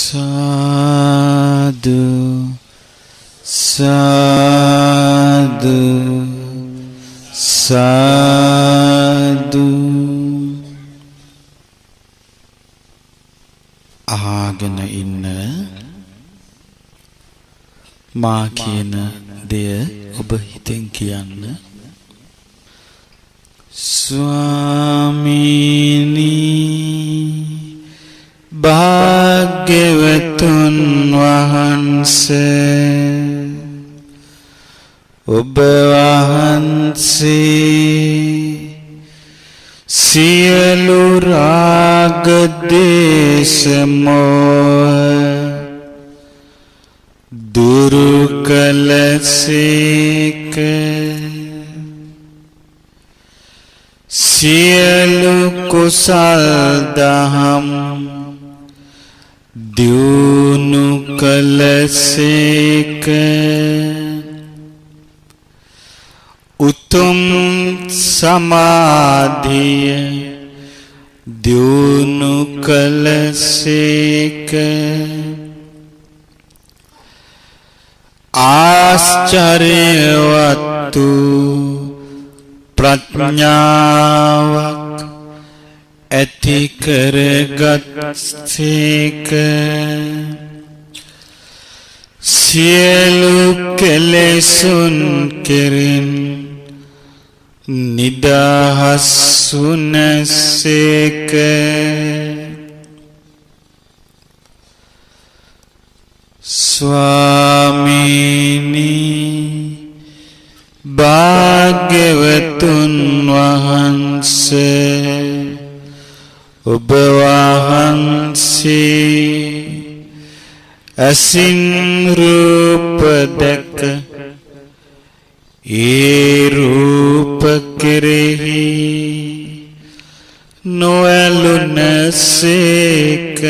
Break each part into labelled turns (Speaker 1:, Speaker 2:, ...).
Speaker 1: साधु साधु साधु අහගෙන ඉන්න මා කියන දෙය ඔබ හිතෙන් කියන්න. ස්වාමීනි භාග්‍යවතුන් වහන්සේ ඔබ වහන්සේ සියලු රාග දේශ මොහ දුරු කළසේක. සියලු කුසල් දහම් දියුණු කළසේක. උතුම් සමාධිය දියුණු කළසේක. ආශ්චර්යවත් ප්‍රඥාවක් ඇති කරගත්සේක. සියලු කෙලෙසුන් කෙරෙන් නිදහස් වුණසේක. ස්වාමීනි භාග්‍යවතුන් වහන්සේ ඔබ වහන්සේ අසින් රූප දැක ඒ රූප කෙරෙහි නොඇලුනසේක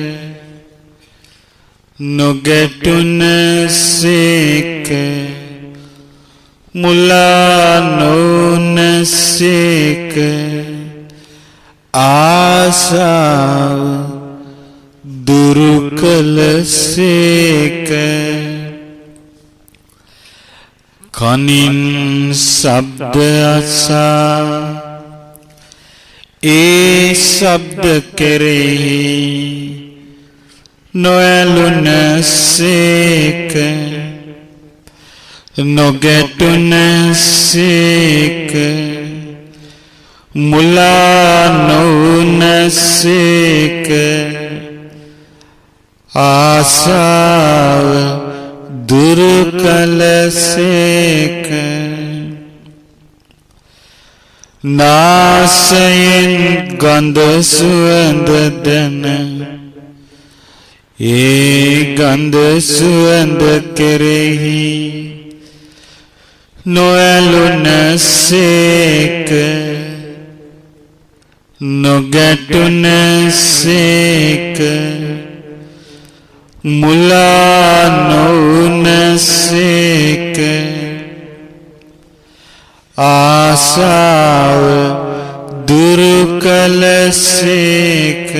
Speaker 1: නොගැටුනසේක මුලා නොවුනසේක. ආසාව දුරු කළසේක. කනින් ශබ්ද අසා ඒ ශබ්ද කෙරෙහි නොඇලුනසේක නොගැටුනසේක මුලා නොවුනසේක. ආසාව දුරු කළසේක. නාසයෙන් ගන්ධ සුවඳ දැන ඒ ගන්ධ සුවඳ කෙරෙහි නොඇලුනසේක නොගැටුනසේක මුලා නොවුනසේක. ආසාව දුරු කළසේක.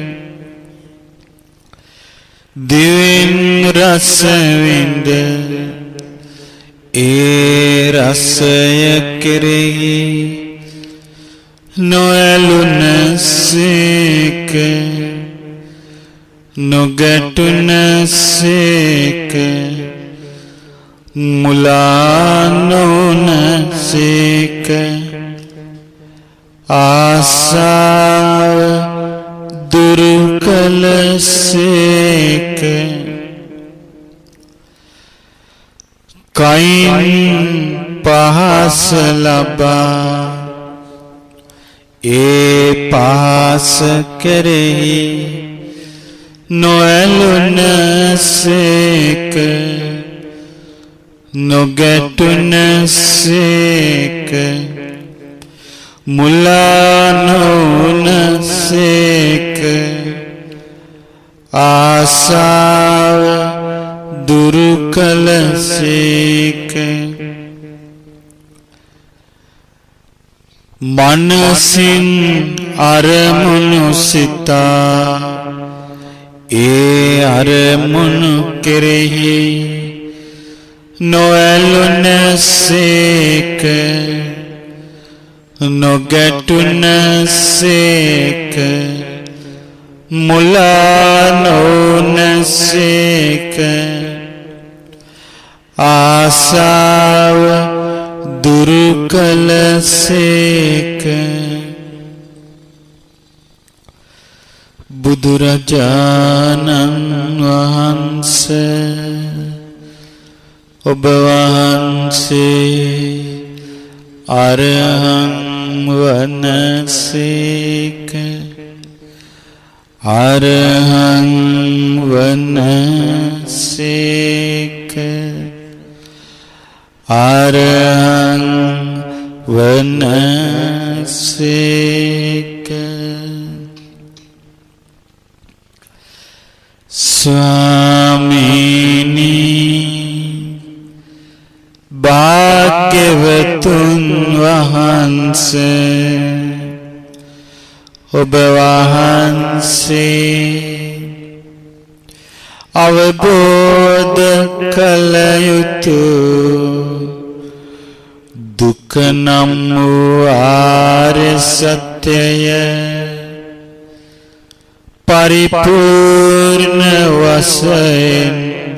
Speaker 1: දිවෙන් රස විඳ ඒ රසය කෙරෙහි නොඇලුනසේක නොගැටුනසේක මුලා නොවුනසේක. ආසාව දුරු කළසේක. කයින් පහස ලබා ඒ පහස කෙරෙහි නොඇලුනසේක නොගැටුනසේක මුලා නොවුනසේක. ආසාව දුරු කළසේක. මනසින් අරමුණු සිතා ඒ අරමුණු කෙරෙහි නොඇලුනසේක නොගැටුනසේක මුලා නොවුනසේක ආසාව දුරු කළසේක බුදුරජාණන් වහන්සේ ඔබ වහන්සේ අරහං වනසේක අරහං වනසේක අරහං වනසේක ස්වාමීනි භාග්‍යවතුන් වහන්සේ ඔබ වහන්සේ අවබෝධ කළ යුතු දුක නම් වූ ආර්ය සත්‍යය පරිපූර්ණ වශයෙන්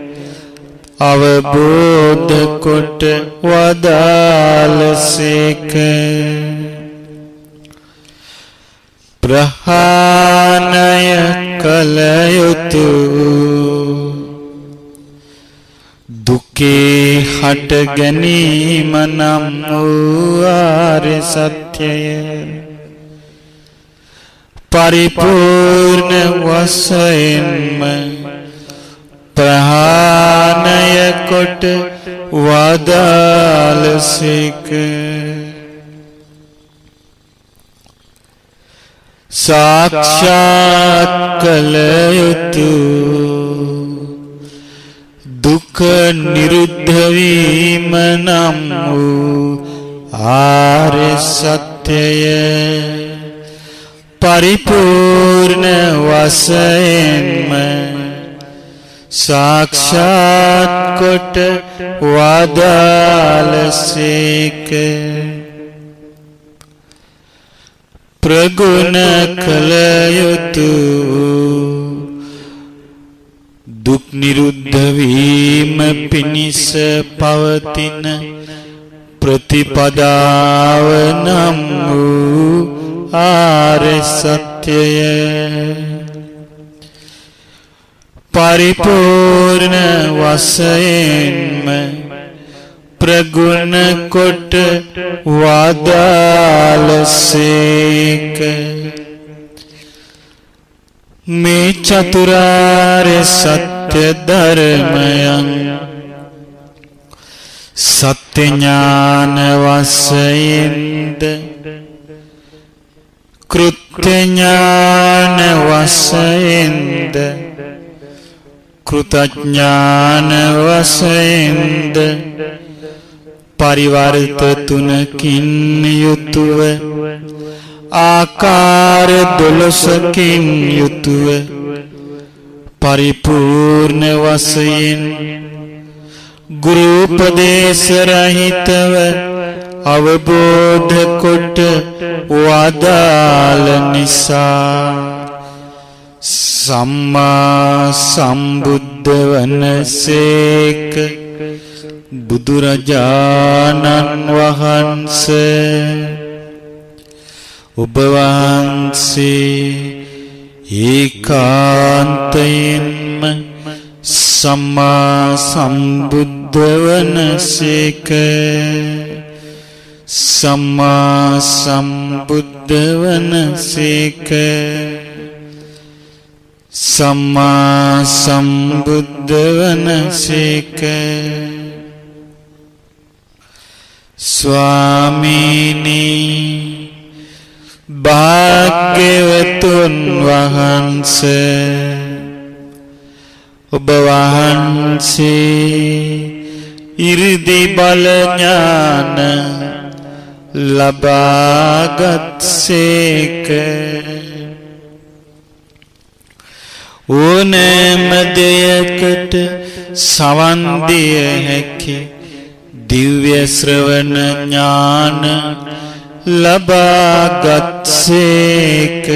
Speaker 1: අවබෝධ කොට වදාළසේක ප්‍රහාණය කළ යුතු දුකේ හට ගැනීම නම් වූ ආර්ය සත්‍යය පරිපූර්ණ වශයෙන්ම ප්‍රහාණය කොට වදාළසේක සාක්ෂාත් කළ යුතු දුක නිරුද්ධ වීම නම් වූ ආර්ය සත්‍යය පරිපූර්ණ වශයෙන්ම සාක්ෂාත් කොට වදාළසේක ප්‍රගුණ කළ යුතු දුක් නිරුද්ධ වීම පිණිස පවතින ප්‍රතිපදාව නම් වූ ආර්ය සත්‍යය පරිපූර්ණ වශයෙන්ම ප්‍රගුණ කොට වදාළසේක මේ චතුරාර්ය සත්‍ය ධර්මයන් සත්‍ය ඥාන වශයෙන්ද කෘත්‍ය ඥාන වශයෙන්ද කෘතඥාන වශයෙන්ද පරිවර්ත තුනකින් යුතුව ආකාර 12කින් යුතුව පරිපූර්ණ වශයෙන් ගුරු උපදේශ රහිතව අවබෝධ කොට වදාළ නිසා සම්මා සම්බුද්ධ වනසේක බුදුරජාණන් වහන්සේ ඔබ වහන්සේ ඒකාන්තයෙන්ම සම්මා සම්බුද්ධ වනසේක සම්මා සම්බුද්ධ වනසේක සම්මා සම්බුද්ධ වනසේක ස්වාමීනි භාග්‍යවතුන් වහන්සේ ඔබ වහන්සේ ඉරිදි බල ඥාන ලබාගත්සේක ඕනෑම දෙයකට සවන් දිය හැකි දිව්‍ය ශ්‍රවණ ඥාන ලබාගත්සේක.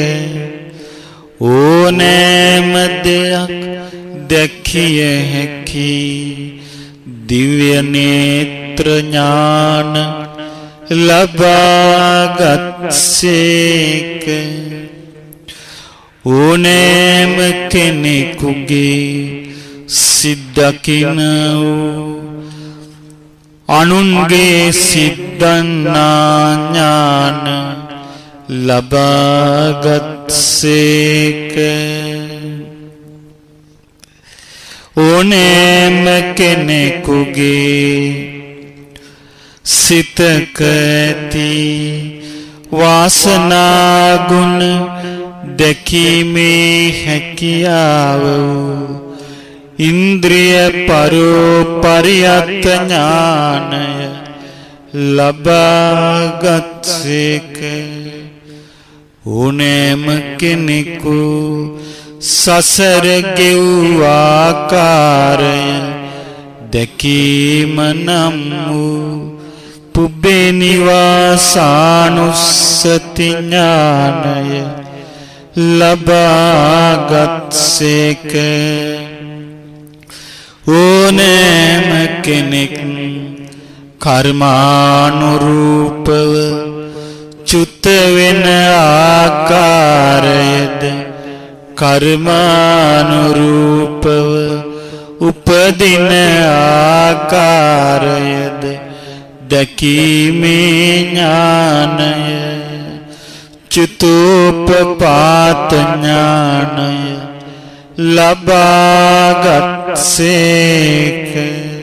Speaker 1: ඕනෑම දෙයක් දැකිය හැකි දිව්‍ය නේත්‍ර ඥාන ලබාගත්සේක. ඕනෑම කෙනෙකුගේ සිද්දකින වූ අනුන්ගේ සිද්දන්නා ඥාන ලබාගත්සේක. ඕනෑම කෙනෙකුගේ සිතක ඇති වාසනා ගුණ දැකීමේ හැකියාව ඉන්ද්‍රිය පරියත්ත ඥානය ලබාගත්සේක. ඕනෑම කෙනෙකු සසර ගෙවූ ආකාරය දැකීම නම් වූ පුබ්බේ නිවාසානුස්සති ඥානය ලබාගත්සේක. ඕනෑම කෙනෙක් කර්මානුරූපව චුත වෙන ආකාරයද කර්මානුරූපව උපදින ආකාරයද දැකීමේ ඥානය චුතෝපපාත ඥානය ලබාගත්සේක.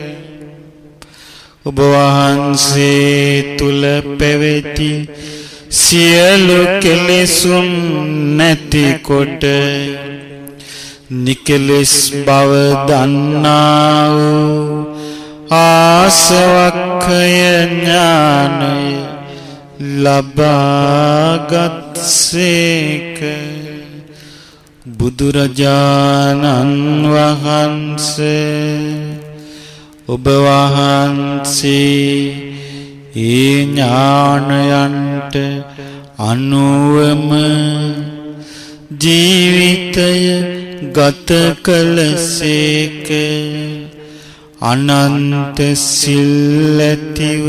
Speaker 1: ඔබ වහන්සේ තුල පැවති සියලු කෙලෙසුන් නැතිකොට නිකලෙස් බව දන්නා වූ ආසවක්ඛය ඥානය ලබාගත්සේක. බුදුරජාණන් වහන්සේ ඔබ වහන්සේ ඒ ඥානයන්ට අනුවම ජීවිතය ගත කළසේක. අනන්ත සිල් ඇතිව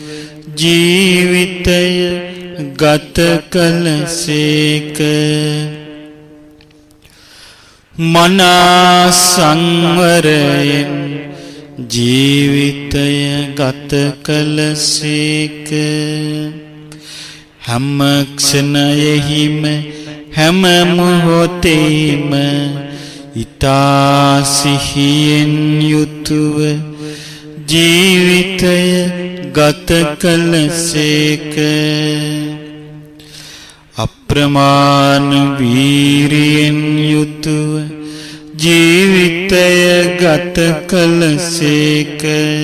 Speaker 1: ජීවිතය ගත කළසේක. මනා සංවරයෙන් ජීවිතය ගත කළසේක. හැම ක්ෂණයෙහිම හැම මොහොතේම ඊතා සිහියෙන් යුතුව ජීවිතය ගත කළසේක. අප්‍රමාණ වීරියෙන් යුතුව ජීවිතය ගත කළසේක.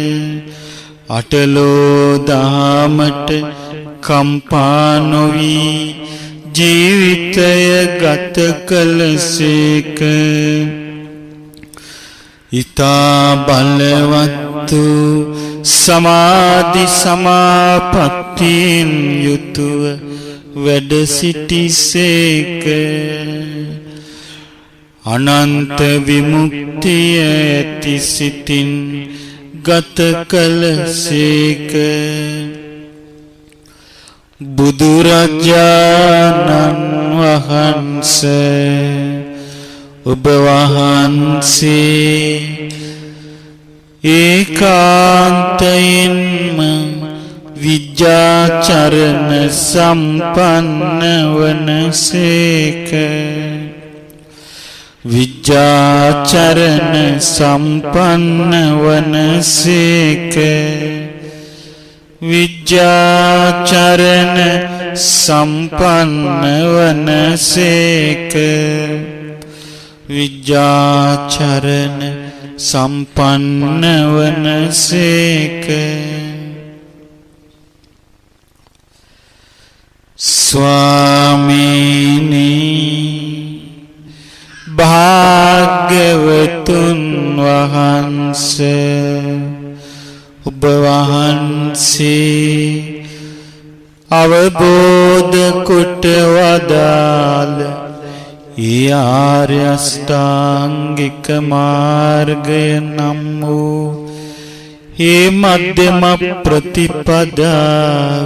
Speaker 1: අටලෝ දහමට කම්පා නොවී ජීවිතය ගත කළසේක. ඊතා බලවත් සමාධි සමාපත්තියෙන් යුතුව වැඩ සිටිසේක. අනන්ත විමුක්තිය ඇති සිතින් ගත කළසේක. බුදුරජාණන් වහන්සේ ඔබ වහන්සේ ඒකාන්තයෙන්ම විජ්ජාචරණ සම්පන්න වනසේක. විජ්ජාචරණ සම්පන්න වනසේක. විජ්ජාචරණ සම්පන්න වනසේක. විජ්ජාචරණ සම්පන්න වනසේක. ස්වාමීනි භා භාග්‍යවතුන් වහන්සේ ඔබ වහන්සේ අවබෝධ කොට වදාළ ඒ ආර්ය අෂ්ටාංගික මාර්ගය නම් වූ ඒ මධ්‍යම ප්‍රතිපදාව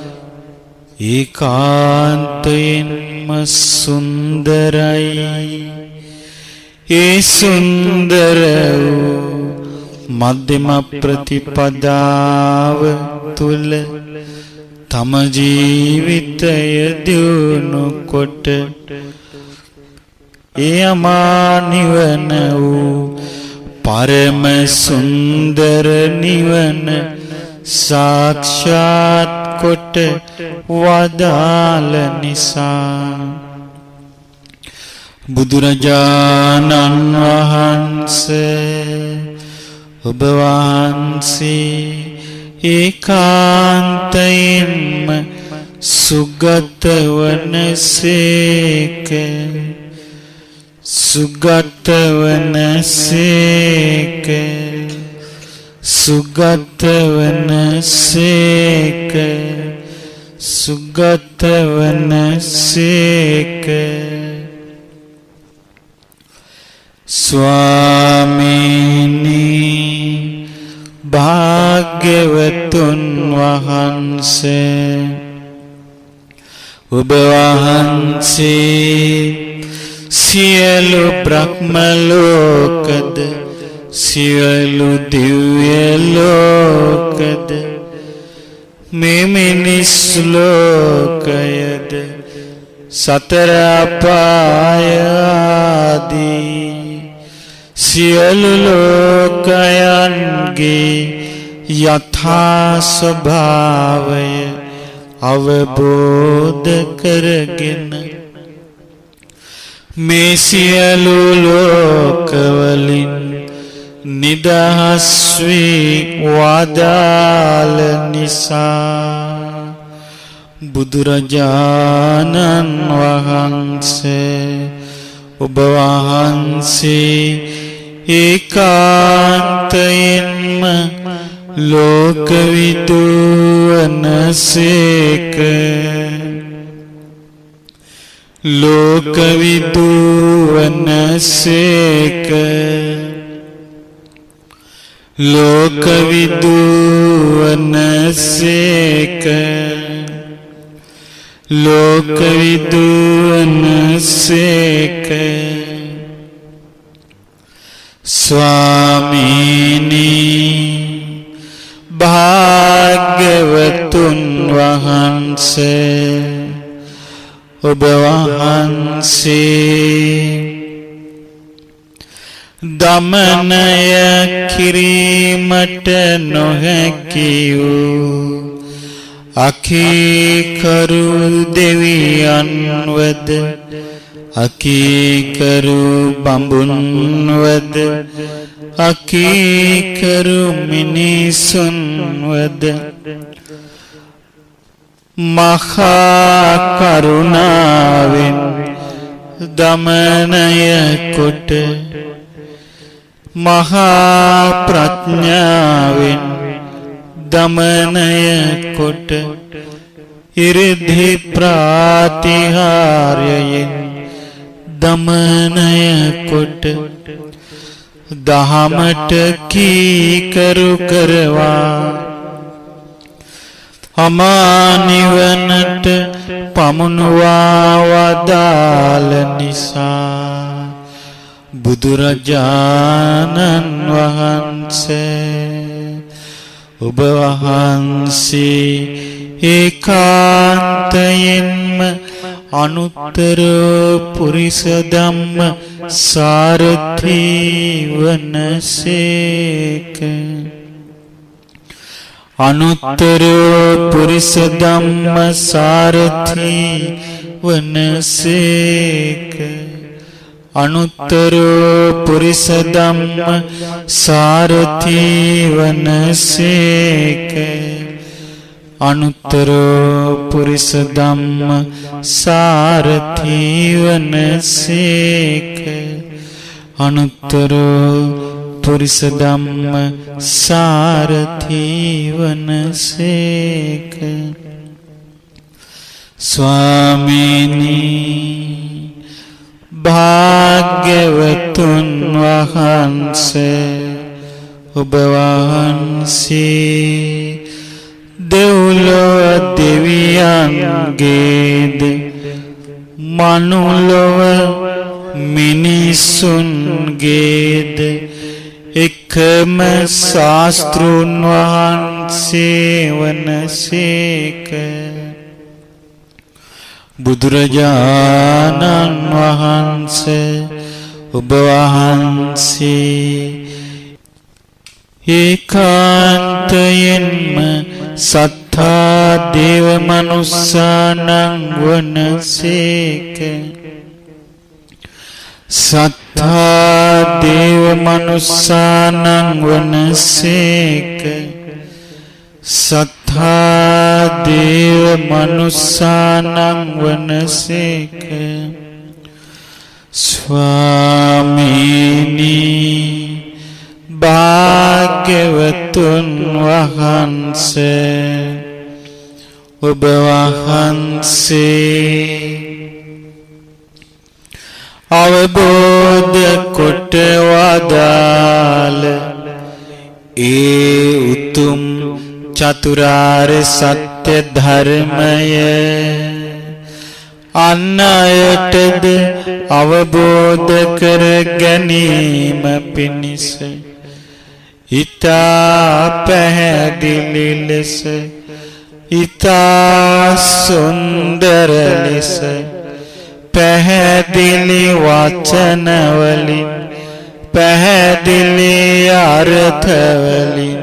Speaker 1: ඒකාන්තයෙන්ම සුන්දරයි. ඒ සුන්දර වූ මධ්‍යම ප්‍රතිපදාව තුල තම ජීවිතය දියුණු කොට ඒ අමා නිවන වූ පරම සුන්දර නිවන සාක්ෂාත් කොට වදාළ නිසා බුදුරජාණන් වහන්සේ ඔබ වහන්සේ ඒකාන්තයෙන්ම සුගත වනසේක සුගත වනසේක සුගත වනසේක සුගත වනසේක. ස්වාමීනි භාග්‍යවතුන් වහන්සේ ඔබ වහන්සේ සියලු බ්‍රහ්ම ලෝකද සියලු දිව්‍ය ලෝකද මේ මිනිස් ලෝකයද සතර අපාය ආදී සියලු ලෝකයන්ගේ යථා ස්වභාවය අවබෝධ කරගෙන මේ සියලු ලෝකවලින් නිදහස් වී වදාළ නිසා බුදුරජාණන් වහන්සේ ඔබ වහන්සේ ඒකාන්තයෙන්ම ලෝකවිදු වනසේක ලෝකවිදු වනසේක ලෝකවිදු වනසේක ලෝකවිදු වනසේක. ස්වාමීනි භාග්‍යවතුන් වහන්සේ ඔබ වහන්සේ දමනය කිරීමට නොහැකි වූ අකීකරු දෙවියන්වද අකීකරු බඹුන්වද අකීකරු මිනිසුන්වද මහා කරුණාවෙන් දමනය කොට මහා ප්‍රඥාවෙන් දමනය කොට ඉරිදි ප්‍රාතිහාර්යයෙන් දමනය කොට දහමට කීකරු කරවා අමා නිවනට පමුණුවා වදාළ නිසා බුදුරජාණන් වහන්සේ ඔබ වහන්සේ ඒකාන්තයෙන්ම අනුත්තර පුරිස ධම්ම සාරථී වනසේක අනුත්තර පුරිස ධම්ම සාරථී වනසේක අනුත්තර පුරිස ධම්ම සාරථී වනසේක අනුත්තර පුරිස ධම්ම සාරථී වනසේක අනුත්තර පුරිස ධම්ම සාරථී වනසේක. ස්වාමීනි භාග්‍යවතුන් වහන්සේ ඔබ වහන්සේ දෙව්ලොව දෙවියන්ගේද මනුලොව මිනිසුන්ගේද එකම ශාස්තෘන් වහන්සේ වනසේක. බුදුරජාණන් වහන්සේ ඔබ වහන්සේ ඒකාන්තයෙන්ම සත්තා දේව මනුස්සානං වනසේක. සත්තා දේව මනුස්සානං වනසේක. සත්තා දේව මනුස්සානං වනසේක. ස්වාමීනි භාග්‍යවතුන් වහන්සේ ඔබ වහන්සේ අවබෝධ කොට වදාළ ඒ උතුම් චතුරාර්ය සත්‍ය ධර්මය අන් අයටද අවබෝධ කර ගැනීම පිණිස ඉතා පැහැදිලි ලෙස ඉතා සුන්දර ලෙස පැහැදිලි වචන වලින් පැහැදිලි අර්ථ වලින්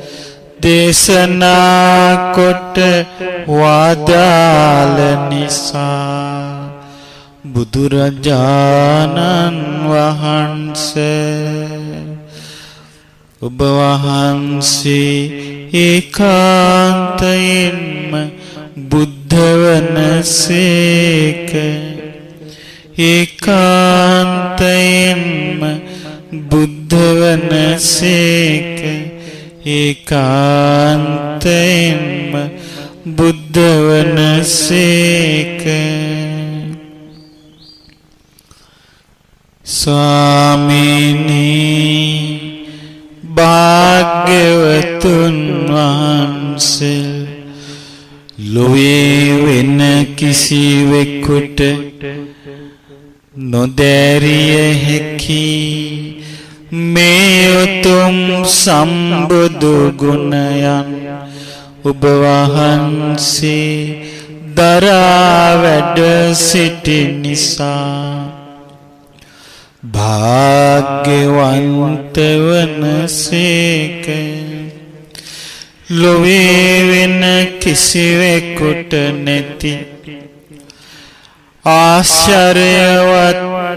Speaker 1: දේශනා කොට වදාළ නිසා බුදුරජාණන් වහන්සේ ඔබ වහන්සේ ඒකාන්තයෙන්ම බුද්ධ වනසේක. ඒකාන්තයෙන්ම බුද්ධ වනසේක. ඒකාන්තයෙන්ම බුද්ධ වනසේක. ස්වාමීනි භාග්‍යවතුන් වහන්සේ ලොවේ වෙන කිසිවෙකුට නොදැරිය හැකි මේ උතුම් සම්බුදු ගුණයන් ඔබ වහන්සේ දරා වැඩ සිටි නිසා භාග්‍යවන්ත වනසේක. ලොවේ වෙන කිසිවෙකුට නැති ආශ්චර්යවත්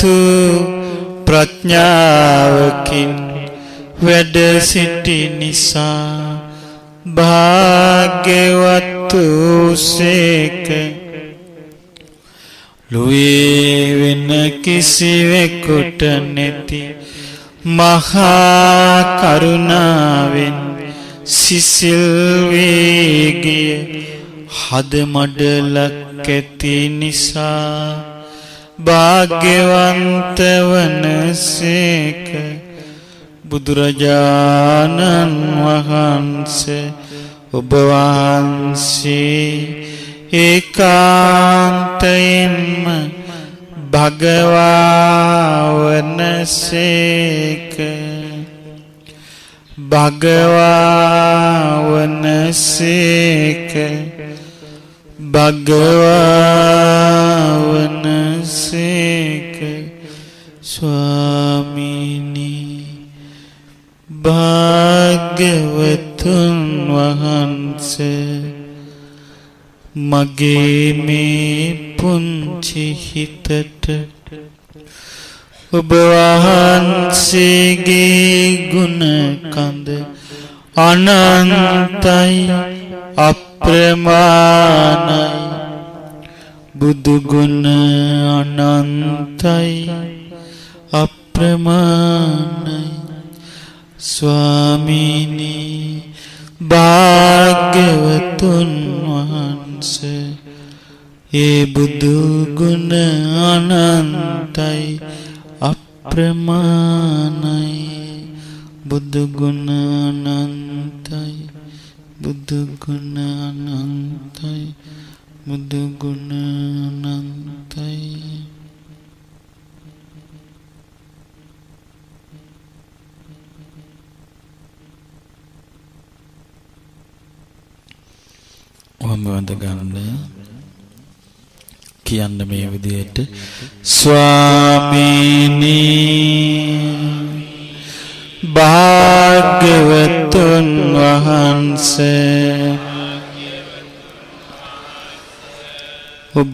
Speaker 1: ප්‍රඥාවකින් වැඩ සිටි නිසා භාග්‍යවත් සේක. ලොවේ වෙන කිසිවෙකුට නැති මහා කරුණාවෙන් සිසිල් වේගිය හද මඩලක් ඇති නිසා භාග්‍යවන්ත වනසේක. බුදුරජාණන් වහන්සේ ඔබ වහන්සේ ඒකාන්තයෙන්ම භගවා වනසේක. භගවා වනසේක. භගවා වනසේක. ස්වාමීනි භාග්‍යවතුන් වහන්සේ මගේ මේ පුංචි හිතට ඔබ වහන්සේගේ ගුණ කඳ අනන්තයි අප්‍රමාණයි. බුදු ගුණ අනන්තයි අප්‍රමාණයි ස්වාමීනි භාග්‍යවතුන් වහන්සේ ඒ බුදු ගුණ අනන්තයි අප්‍රමාණයි බුදු ගුණ අනන්තයි බුදු ගුණ අනන්තයි බුදු ගුණ අනන්තයි වන්ද ගන්න කියන්න මේ විදිහට ස්වාමීනි භාග්‍යවතුන් වහන්සේ ඔබ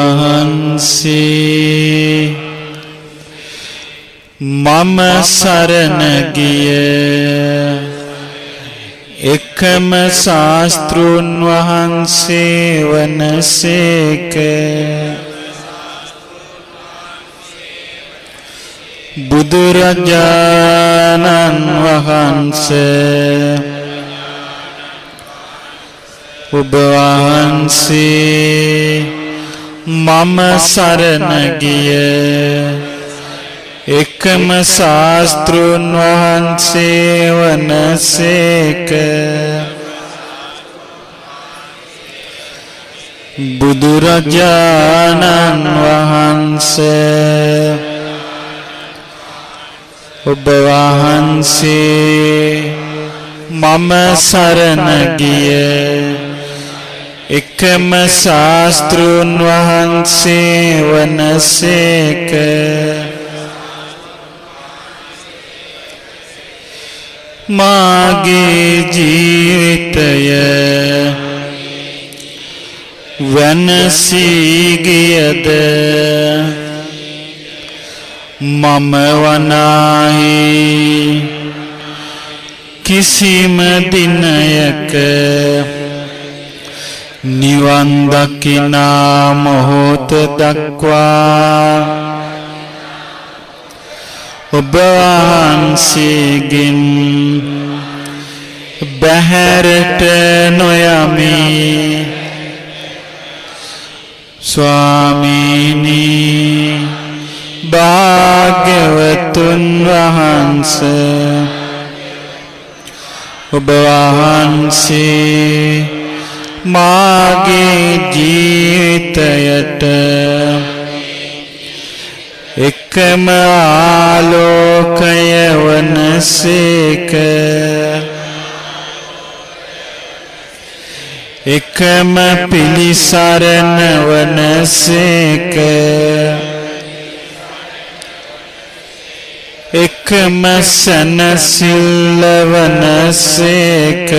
Speaker 1: වහන්සේ මම සරණ ගිය එකම ශාස්ත්‍රූන් වහන්සේ වනසේක බුදුරජාණන් වහන්සේ ඔබ වහන්සේ මම සරණ ගිය එකම ශාස්ත්‍රූන් වහන්සේ වනසේක බුදුරජාණන් වහන්සේ ඔබ වහන්සේ මම සරණ ගිය එකම ශාස්ත්‍රූන් වහන්සේ වනසේක මාගේ ජීවිතය වෙනසී ගියද මම වනාහි කිසිම දිනයක නිවන් දකිනා මොහොත දක්වා ඔබ වහන්සේගෙන් බැහැරට නොයමි ස්වාමීනි භාග්‍යවතුන් වහන්සේ ඔබ වහන්සේ මාගේ ජීවිතයට එකම ආලෝකය වනසේක එකම පිළිසරණ වනසේක එකම සනසිල්ල වනසේක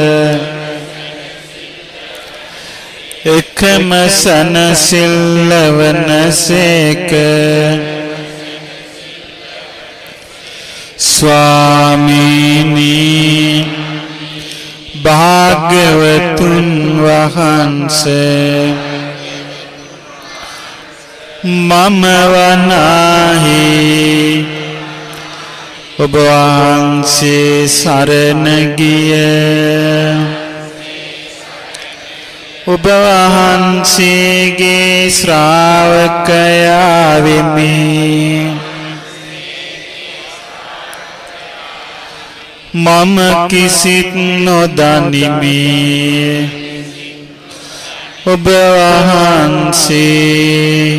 Speaker 1: එකම සනසිල්ල වනසේක ස්වාමීනි භාග්‍යවතුන් වහන්සේ මම වනාහි ඔබ වහන්සේ සරණ ගිය ඔබ වහන්සේගේ ශ්‍රාවකයා වෙමි මම කිසිත් නොදනිමි ඔබ වහන්සේ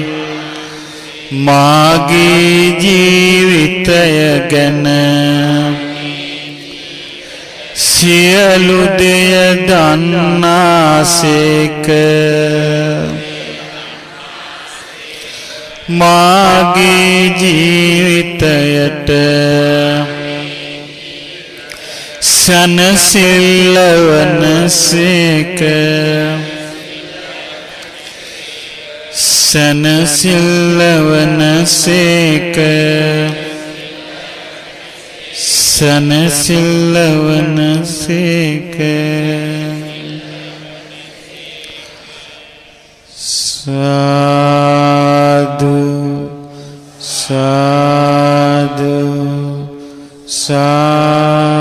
Speaker 1: මාගේ ජීවිතය ගැන සියලු දෙය දන්නාසේක මාගේ ජීවිතයට සනසිල්ල වනසේක සනසිල්ල වනසේක සනසිල්ල වනසේක සාදු සාදු सा